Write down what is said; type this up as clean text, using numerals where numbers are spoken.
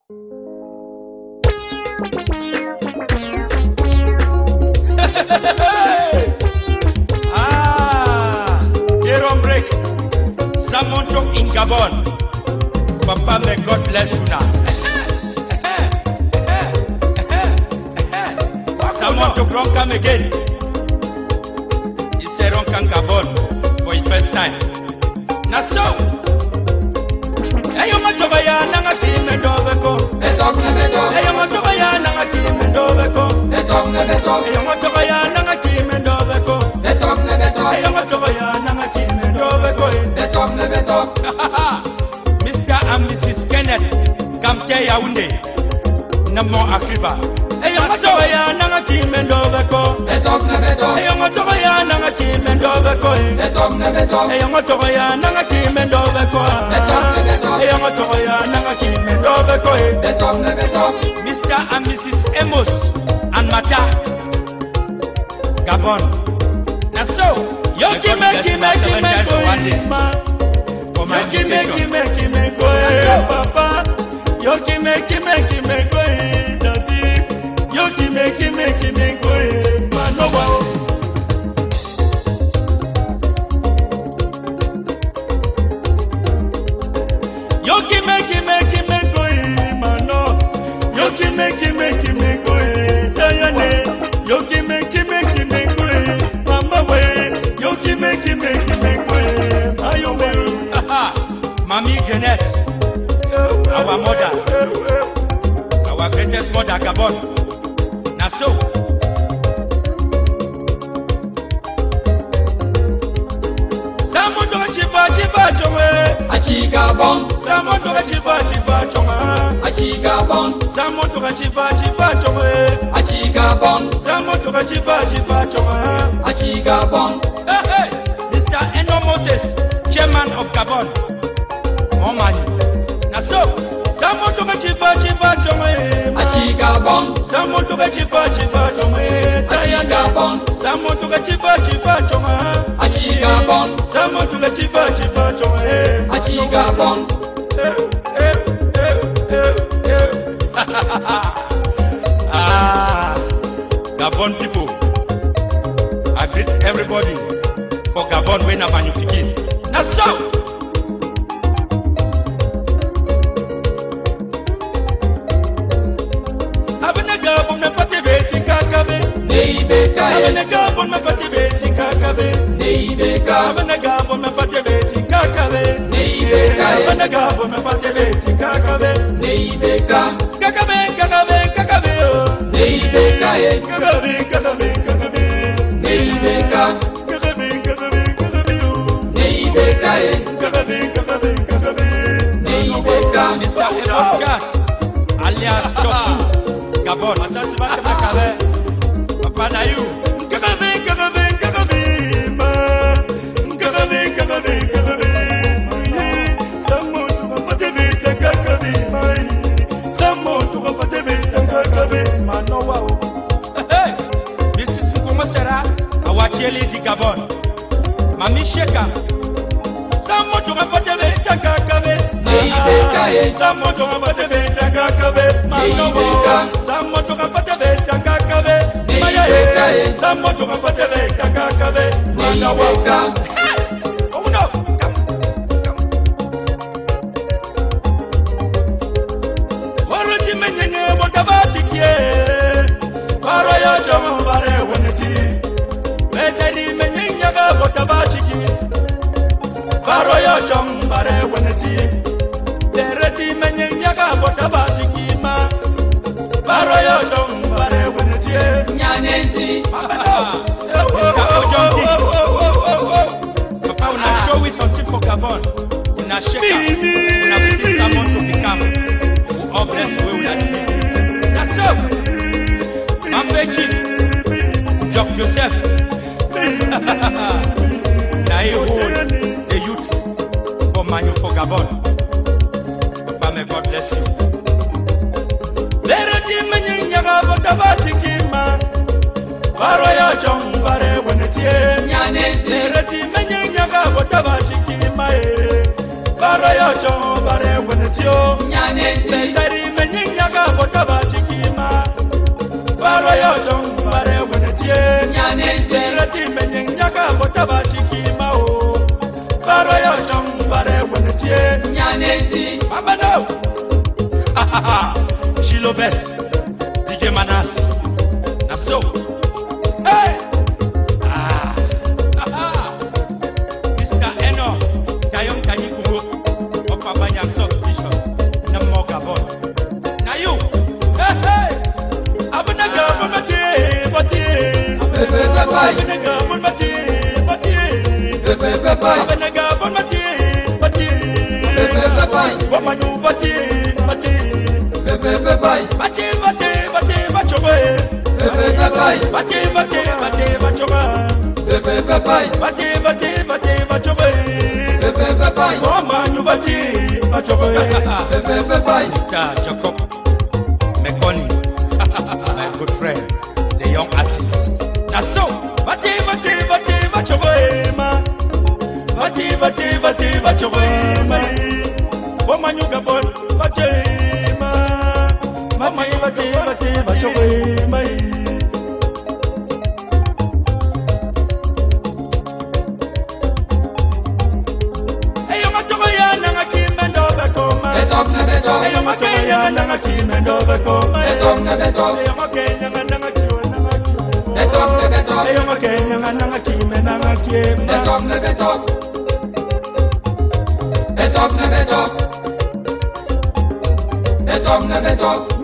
Moh Ntok in Gabon. Papa, may God bless you now. Moh Ntok don't come again. He said don't come Gabon for his first time. Now so, hey, you want to buy a nanga team and overco. Hey, you want to buy a nanga team and overco. Hey, you want to buy a nanga team and overco. Hey, you want to buy a nanga team and overco. Mr. and Mrs. Kenneth, come to Yaoundé. Namo Akriba. Hey, you want to buy a nanga team and overco. Hey, you want to buy a nanga team and overco. Hey, you want to buy a nanga team and overco. Hey, you want to buy a nanga team and overco. Mr. and Mrs. Amos and Mata, Gabon. Now so, Yoki make Papa. Yoki make Daddy. Yoki make Manoa. Yoki make Mano. Yoki make Diane. Yoki make Mama way. Yoki make Ayo way. Mommy Jeanette, our mother, our greatest mother, Gabon. Now so, Samoto chiba chonwe, Achi Gabon, Samoto chiba chonwa, Achi Gabon, Samoto chiba chonwe, Achi Gabon, Samoto chiba chonwa, Achi Gabon. Hey, Mr. Eno Moses, chairman of Gabon. More money. Now so, Samoto chiba chonwe, Achi Gabon, Samoto chiba chonwe, Achi Gabon, Samoto chiba chonwa, Achi Gabon, Samoto chiba chonwe, Achi Gabon. Gabon people, I greet everybody for Gabon when I'm you begin. Now so, Gabon na pati beti kakabe, Neibeka, Abana Gabon na pati beti kakabe, Neibeka, Abana Gabon na pati beti kakabe, Neibeka, Abana Gabon na pati beti kakabe, Neibeka, kakabe oh, Neibeka, kakabe, Neibeka, oh, Neibeka, kakabe, Neibeka, Mr. Emas alias Chopu. Gabon, masasi baka bakabe, papa na you. Kakabe, ma. Kakabe. Samo tuka pate beta kakabe, mai. Samo tuka pate beta kakabe, manoa o. Hey, this is Sukumosera, awacheli di Gabon. Mami Sheka. Samo tuka pate beta kakabe. Neibeka, Samo tuka pate beta kakabe, manoa. Samo tuka pate beta kakabe, maya. Samo tuka pate beta kakabe, manoa. Oh no, come. Waruti menye botabati kie, waro ya jomo bare woneti. Meteni menye nyaga botabati kie, waro ya jomo bare woneti. Dereti menye nyaga botabati kie ma, waro ya jomo bare woneti. Nyanezi, Papa, una show we something for Gabon. Una shake, una put someone to become. Who bless we will do. That's up. Mambechi, Jock Joseph. Now he hold the youth for Manu for Gabon. Papa, may God bless you. Let him in Yaga Tabachikima. Baroya John Bare when it's here. Nyanezi, Let him in Yaga Tabachikima. Baroya John Bare when it's your. Nyanezi, Let him in netie. Nyanesi. Mabano. Shilo Best. DJ Manas. Naso. Hey. Mr. Eno. Kayong Kanyikumo. Opabanya Sok Bishop. Na Moh Gabon. Na you. Hey, hey. Abunaga Mabati. Bati. Pepe Pepai. Abunaga Mabati. Bati. Pepe Pepai. Abunaga Mabati. Bati. Pepe Pepai. Womanyu Bati. Bati. Pepe Pepai. Bati. Bati. Bati. Bachowe. Pepe Pepai. Bati. Bati. Bati. Bachowe. Pepe Pepai. Bati. Bati. Bati. Bachowe. Pepe Pepai. Womanyu Bati. Bachowe. Pepe Pepai. Mr. Jacob Mekoni, my good friend, the young artist. That's so. Bati. Bati. Bati. Bachowe. Bati. Bati. Bati. Bachowe. Womanyu Gabon. Bati. Mama Bati. Bati. Bachowe. Betok na betok. Betok na betok. Betok na betok. Betok na betok. Betok na betok. Betok na betok.